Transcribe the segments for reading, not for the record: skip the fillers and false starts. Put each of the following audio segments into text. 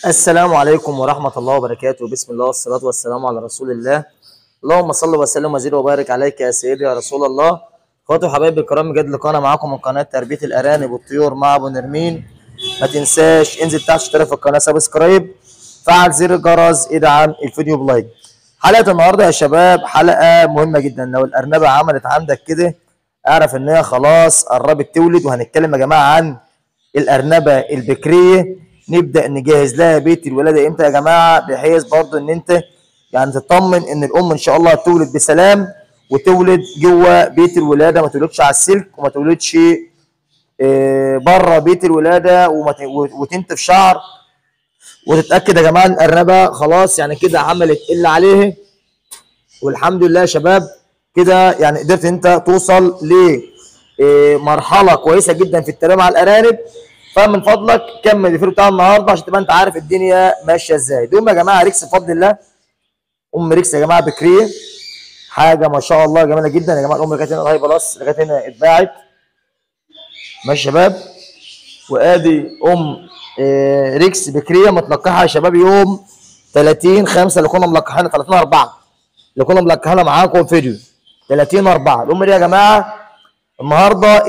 السلام عليكم ورحمة الله وبركاته. بسم الله والصلاة والسلام على رسول الله. اللهم صل وسلم وزد وبارك عليك يا سيدي يا رسول الله. اخواتي وحبايبي الكرام، جد لقانا معاكم من قناة تربية الأرانب والطيور مع أبو نرمين. ما تنساش انزل تحت اشترك في القناة، سبسكرايب، فعل زر الجرس، ادعم الفيديو بلايك. حلقة النهاردة يا شباب حلقة مهمة جدا. لو الأرنبة عملت عندك كده اعرف ان هي خلاص قربت تولد، وهنتكلم يا جماعة عن الأرنبة البكرية. نبدأ نجهز لها بيت الولادة امتى يا جماعة، بحيث برضو ان انت يعني تطمن ان الام ان شاء الله تولد بسلام، وتولد جوه بيت الولادة، ما تولدش على السلك وما تولدش بره بيت الولادة وتنتف شعر. وتتأكد يا جماعة ان الأرنبة خلاص يعني كده عملت اللي عليها. والحمد لله يا شباب كده يعني قدرت انت توصل لمرحلة كويسة جدا في التربية مع الأرانب. فمن فضلك كمل الفيديو بتاع النهارده عشان تبقى انت عارف الدنيا ماشيه ازاي. دول يا جماعه ريكس بفضل الله، ام ريكس يا جماعه بكريه، حاجه ما شاء الله جميله جدا يا جماعه. الام لغايه هنا لغايه بلس لغايه هنا اتباعت ماشي يا شباب. وادي ام ريكس بكريه متلقحه يا شباب يوم 30/5 اللي كنا ملقحينها 30/4 اللي كنا ملقحينها معاكم فيديو 30/4. الام دي يا جماعه النهارده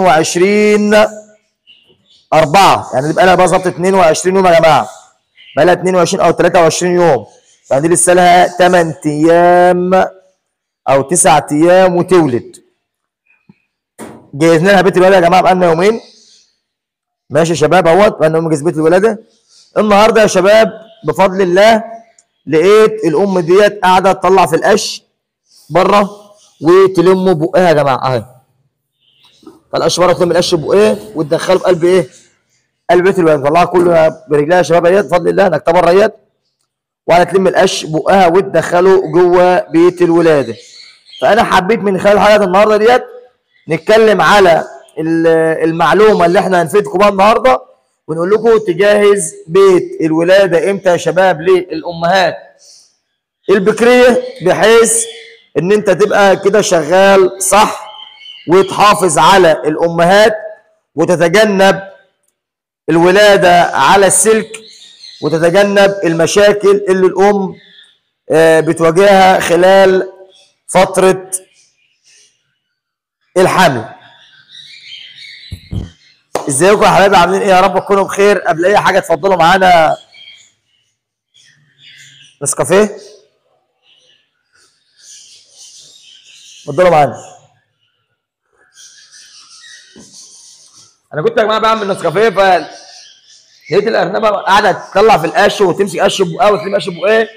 22/4 يعني بقى لها بالظبط 22 يوم يا جماعه. بقى لها 22 او 23 يوم، يعني دي لسه لها 8 ايام او 9 ايام وتولد. جهزنا لها بيت الولاده يا جماعه، بقى لنا يومين ماشي يا شباب اهوت، بقى لنا يوم جهز بيت الولاده. النهارده يا شباب بفضل الله لقيت الام ديت قاعده تطلع في القش بره وتلم بقها يا جماعه اهي. فالقش بره تلم القش بقها وتدخله بقلب ايه؟ قلب بيت الولاده، طلعها كله برجلها يا شباب اهيت بفضل الله انك تبر اهيت، وهتلم القش بقها وتدخله جوه بيت الولاده. فانا حبيت من خلال حلقه النهارده ديت نتكلم على المعلومه اللي احنا هنفيدكم بها النهارده، ونقول لكم تجهز بيت الولاده امتى يا شباب للامهات البكريه، بحيث ان انت تبقى كده شغال صح وتحافظ على الامهات وتتجنب الولاده على السلك، وتتجنب المشاكل اللي الام بتواجهها خلال فترة الحمل. ازيكم يا حبايبي، عاملين ايه؟ يا رب تكونوا بخير. قبل اي حاجة اتفضلوا معانا نسكافيه، اتفضلوا معانا. انا كنت يا جماعة بعمل نسكافيه، لقيت الارنبة قاعدة تطلع في القش وتمسك قش بقها وتلم قش بقها،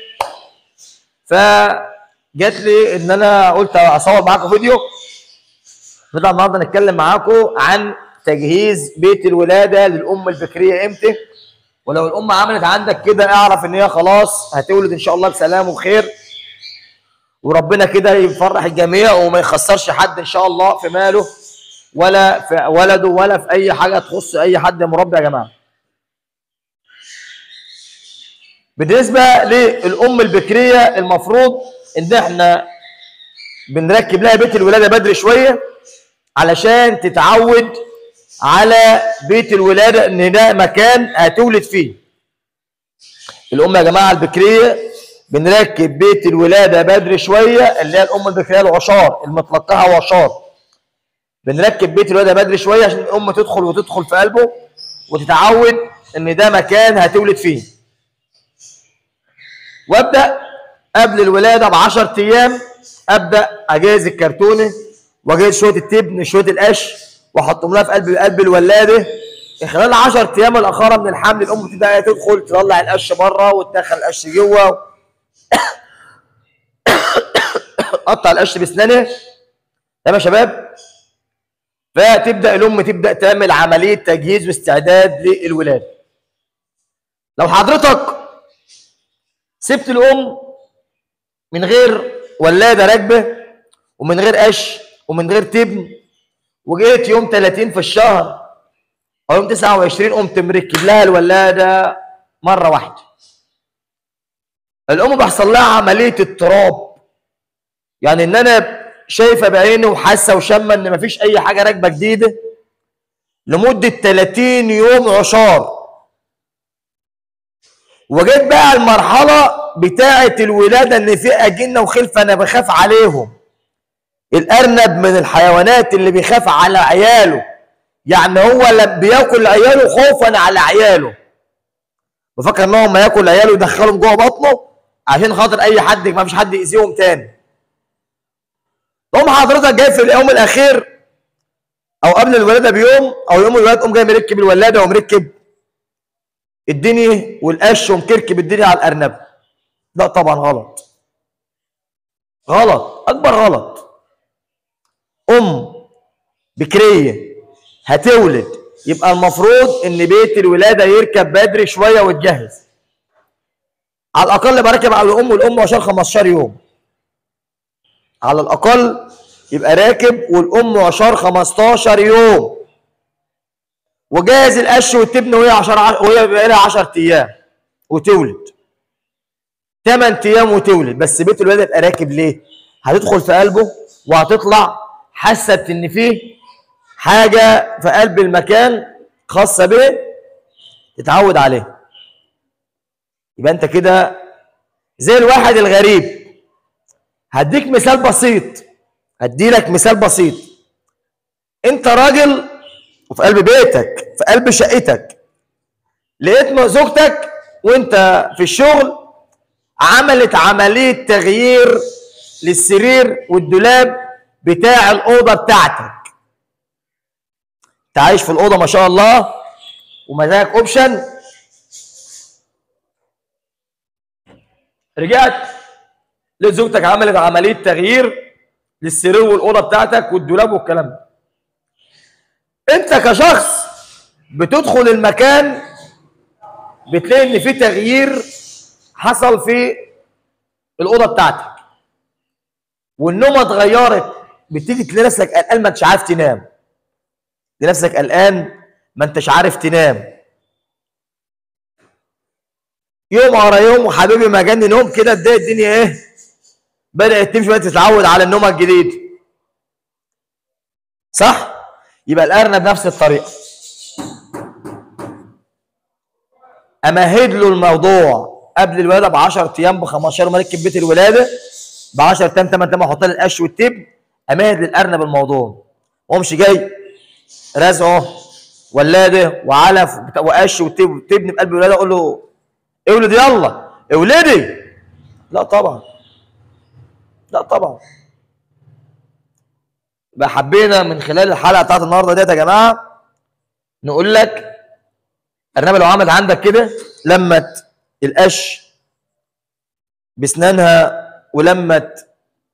فجات لي ان انا قلت اصور معاكم فيديو. نطلع النهارده نتكلم معاكم عن تجهيز بيت الولاده للام البكريه امتى. ولو الام عملت عندك كده اعرف ان هي خلاص هتولد ان شاء الله بسلام وبخير، وربنا كده يفرح الجميع وما يخسرش حد ان شاء الله في ماله ولا في ولده ولا في اي حاجه تخص اي حد مربي يا جماعه. بالنسبه للام البكريه المفروض ان احنا بنركب لها بيت الولاده بدري شويه علشان تتعود على بيت الولاده ان ده مكان هتولد فيه. الام يا جماعه البكريه بنركب بيت الولاده بدري شويه، اللي هي الام البكريه العشار المتلقحه وعشار، بنركب بيت الولاده بدري شويه عشان الام تدخل في قلبه وتتعود ان ده مكان هتولد فيه. وابدا قبل الولاده ب10 ايام ابدا اجهز الكرتونه واجهز شويه التبن شويه القش واحطهم لها في قلب الولاده. خلال 10 ايام الاخيره من الحمل الام بتبدا تدخل تطلع القش بره وتدخل القش جوه تقطع القش باسنانها تمام يا شباب. فتبدا الام تعمل عمليه تجهيز واستعداد للولاده. لو حضرتك سبت الام من غير ولاده راكبه ومن غير قش ومن غير تبن، وجيت يوم 30 في الشهر او يوم 29 قمت مركب لها الولاده مره واحده، الام بيحصل لها عمليه اضطراب، يعني ان انا شايفه بعيني وحاسه وشامه ان مفيش اي حاجه راكبه جديده لمده 30 يوم عشار. وجيت بقى المرحله بتاعه الولاده ان في اجنه وخلف انا بخاف عليهم. الارنب من الحيوانات اللي بيخاف على عياله، يعني هو بياكل عياله خوفا على عياله، بفكر ان هو لما ياكل عياله يدخلهم جوه بطنه عشان خاطر اي حد ما فيش حد يأذيهم تاني. تقوم حضرتك جاي في اليوم الاخير او قبل الولاده بيوم او يوم الولاده تقوم جاي مركب الولاده ومركب الدنيا والقش ومكركب الدنيا على الارنب. لا طبعا غلط، غلط، اكبر غلط. بكريه هتولد يبقى المفروض ان بيت الولاده يركب بدري شويه ويتجهز. على الاقل بركب على الام والام عشان 15 يوم. على الاقل يبقى راكب والام عشان 15 يوم. وجاهز القش والتبن وهي بقى لها 10 ايام وتولد. 8 ايام وتولد، بس بيت الولاده يبقى راكب ليه؟ هتدخل في قلبه وهتطلع حست ان فيه حاجه في قلب المكان خاصه به تتعود عليه. يبقى انت كده زي الواحد الغريب. هديك مثال بسيط، هديلك مثال بسيط. انت راجل وفي قلب بيتك في قلب شقتك، لقيت زوجتك وانت في الشغل عملت عمليه تغيير للسرير والدولاب بتاع الاوضه بتاعتك. انت عايش في الاوضه ما شاء الله ومزاجك اوبشن، رجعت لقيت زوجتك عملت عمليه تغيير للسرير والاوضه بتاعتك والدولاب والكلام ده. انت كشخص بتدخل المكان بتلاقي ان في تغيير حصل في الاوضه بتاعتك والنومه اتغيرت، بتيجي تلاقي نفسك قلقان ما انتش عارف تنام. تلاقي نفسك قلقان ما انتش عارف تنام. يوم ورا يوم وحبيبي ما جاني نوم كده تلاقي الدنيا ايه؟ بدأت تمشي بقى تتعود على النوم الجديد. صح؟ يبقى الارنب نفس الطريقه. امهد له الموضوع قبل الولاده ب 10 ايام ب 15 يوم، اركب بيت الولاده ب 10 ايام 8 ايام احط له القش والتبن، امهد للارنب الموضوع. وامشي جاي رزقه ولاده وعلف وقش وتبن في قلب الولاده اقول له اولد يلا اولدي. لا طبعا، لا طبعا. يبقى حبينا من خلال الحلقه بتاعت النهارده ديت يا جماعه نقول لك الارنبه لو عملت عندك كده لمت القش باسنانها ولمت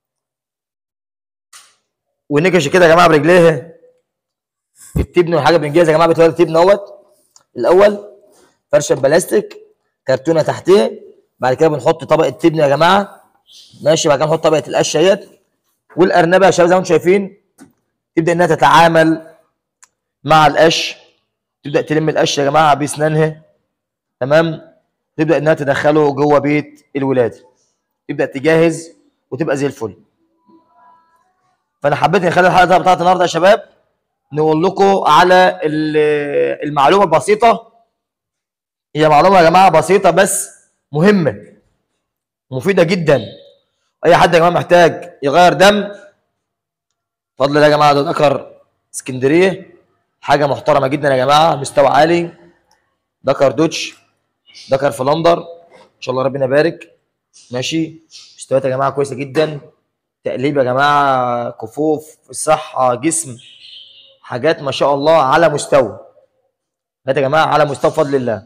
ونكش كده يا جماعه برجليها التبن والحاجه بنجهز يا جماعه. بتولد التبن اهوت الاول فرشه بلاستيك كرتونه تحتها، بعد كده بنحط طبقه تبن يا جماعه ماشي، بعد كده نحط طبقه القش اهيت. والارنبه يا شباب زي ما انتم شايفين تبدا انها تتعامل مع القش، تبدا تلم القش يا جماعه باسنانها تمام، تبدا انها تدخله جوه بيت الولاده، تبدا تجهز وتبقى زي الفل. فانا حبيت نخلي الحلقه بتاعت النهارده يا شباب نقول لكم على المعلومه البسيطه. هي معلومه يا جماعه بسيطه بس مهمه مفيده جدا. اي حد يا جماعه محتاج يغير دم بفضل الله يا جماعه ده ذكر اسكندريه حاجه محترمه جدا يا جماعه، مستوى عالي، ذكر دوتش، ذكر فلندر ان شاء الله ربنا يبارك ماشي. مستويات يا جماعه كويسه جدا، تقليب يا جماعه، كفوف، الصحه، جسم، حاجات ما شاء الله على مستوى. يا جماعه على مستوى بفضل الله.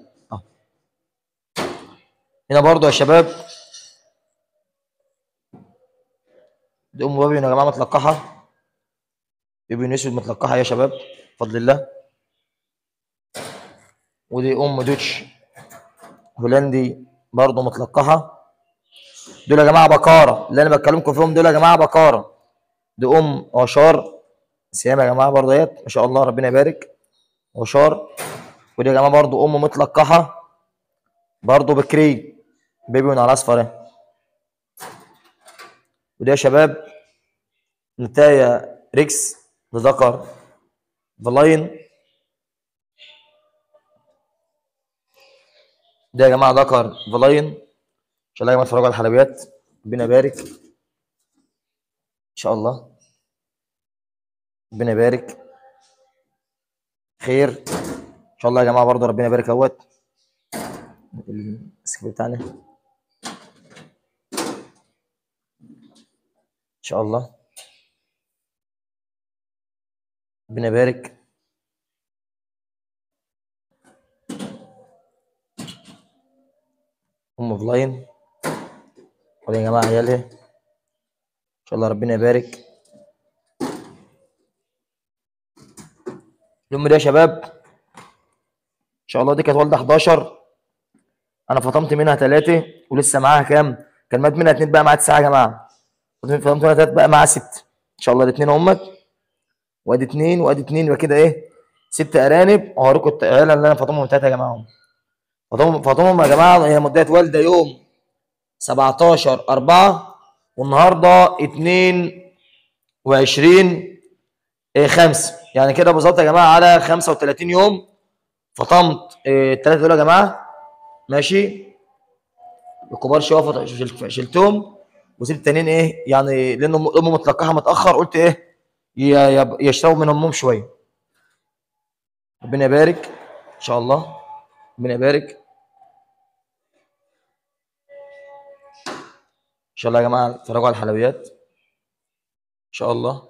هنا برضو يا شباب دي ام بابي يا جماعه متلقحه، بيبي اسود متلقحه يا شباب بفضل الله. ودي ام دوتش هولندي برضو متلقحه. دول يا جماعه بكاره اللي انا بتكلمكم فيهم، دول يا جماعه بكاره. دي ام عشار سيام يا جماعه برضه ديت ما شاء الله ربنا يبارك عشار. ودي يا جماعه برضه ام متلقحه برضه بكري بيبي من على اصفر. ودي يا شباب نتايا ريكس لذكر فلاين. ده يا جماعه ذكر فلاين. ان شاء الله يا جماعه اتفرجوا على الحلويات. ربنا يبارك ان شاء الله. ربنا يبارك خير ان شاء الله يا جماعه. برضه ربنا يبارك اهوت السكيب بتاعنا ان شاء الله. ربنا يبارك. ام فلاين ولا يا جماعه عيالها ان شاء الله. ربنا يبارك. الام دي يا شباب ان شاء الله دي كانت والده 11. انا فطمت منها 3 ولسه معاها كام؟ كان مات منها 2 بقى معاها 9 يا جماعه. فطمت منها 3 بقى معاها 6 ان شاء الله. الاثنين امك وادي 2 وادي 2 يبقى كده ايه 6 ارانب. اوريكم العيله اللي انا فاطمهم 3 يا جماعه. فاطمهم يا جماعه هي مدت والده يوم 17/4 والنهارده 22/5 يعني كده بالظبط يا جماعه على 35 يوم فطمت ال3 دول يا جماعه. ماشي الكبار شويه شلتهم وسبت التانيين ايه يعني لان امه متلقحه متاخر قلت ايه يشربوا من امهم شويه. ربنا يبارك ان شاء الله. ربنا يبارك ان شاء الله يا جماعه. اتفرجوا على الحلويات ان شاء الله.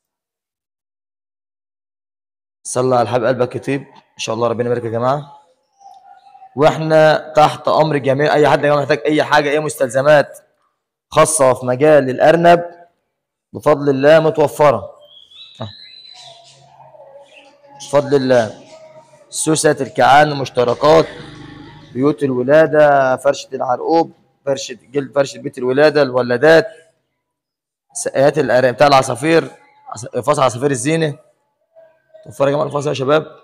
صلى على الحبيب قلبك يطيب ان شاء الله. ربنا يبارك يا جماعه. واحنا تحت امر جميع اي حد يا جماعه محتاج اي حاجه اي مستلزمات خاصه في مجال الارنب بفضل الله متوفره بفضل الله. سوسة الكعان المشتركات بيوت الولاده فرشه العرقوب فرشه جلد فرشه بيت الولاده الولادات سقايات بتاع العصافير فصل عصافير الزينه. توفر يا جماعه الفصل يا شباب.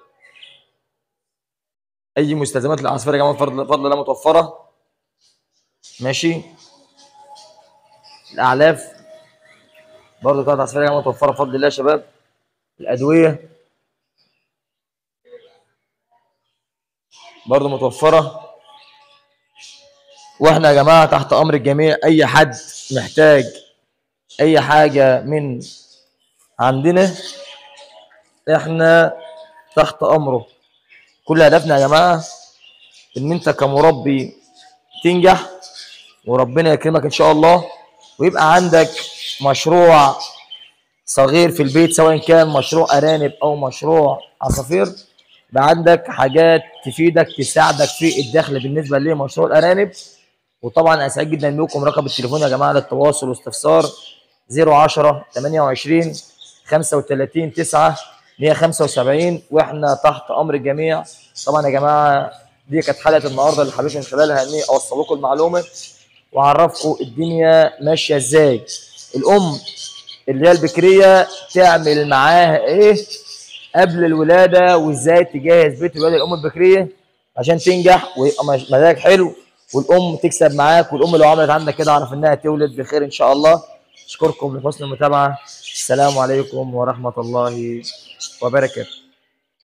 اي مستلزمات للعصافير يا جماعه بفضل الله متوفره. ماشي الاعلاف برضه بتاعت العصافير يا جماعه متوفره بفضل الله يا شباب. الادويه برضه متوفره. واحنا يا جماعه تحت امر الجميع. اي حد محتاج اي حاجه من عندنا احنا تحت امره. كل هدفنا يا جماعه ان انت كمربي تنجح وربنا يكرمك ان شاء الله ويبقى عندك مشروع صغير في البيت سواء كان مشروع ارانب او مشروع عصافير. يبقى عندك حاجات تفيدك تساعدك في الدخل بالنسبه لمشروع الارانب. وطبعا اسعد جدا بكم. رقم التليفون يا جماعه للتواصل والاستفسار 010 28 35 9 175 واحنا تحت امر الجميع. طبعا يا جماعه دي كانت حلقه النهارده اللي حبيت من خلالها اني اوصل لكم المعلومه واعرفكم الدنيا ماشيه ازاي. الام اللي هي البكريه تعمل معاها ايه قبل الولاده وازاي تجهز بيت الولاده الام البكريه عشان تنجح ويبقى مزاجك حلو والام تكسب معاك. والام لو عملت عندك كده اعرف انها تولد بخير ان شاء الله. اشكركم لحسن المتابعه. السلام عليكم ورحمه الله وبركاته.